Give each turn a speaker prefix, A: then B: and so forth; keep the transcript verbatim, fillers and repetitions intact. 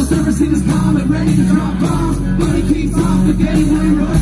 A: Service is calm and ready to drop bombs, but he keeps off the gateway road.